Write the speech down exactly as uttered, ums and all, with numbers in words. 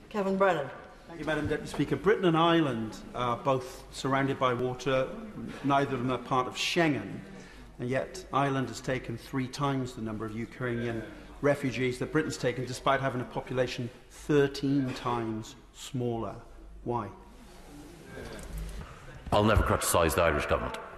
Kevin Brennan. Thank you, Madam Deputy Speaker. Britain and Ireland are both surrounded by water. Neither of them are part of Schengen, and yet Ireland has taken three times the number of Ukrainian refugees that Britain's taken, despite having a population thirteen times smaller. Why? I'll never criticise the Irish government.